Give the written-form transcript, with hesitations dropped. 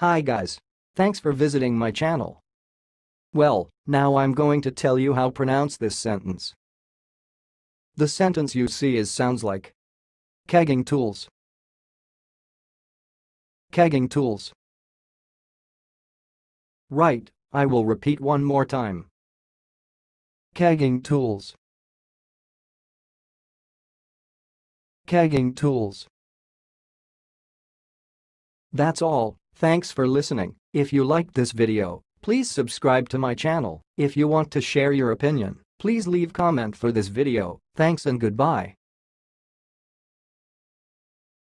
Hi guys. Thanks for visiting my channel. Well, now I'm going to tell you how to pronounce this sentence. The sentence you see sounds like kegging tools. Kegging tools. Right, I will repeat one more time. Kegging tools. Kegging tools. That's all. Thanks for listening. If you liked this video, please subscribe to my channel. If you want to share your opinion, please leave comment for this video. Thanks and goodbye.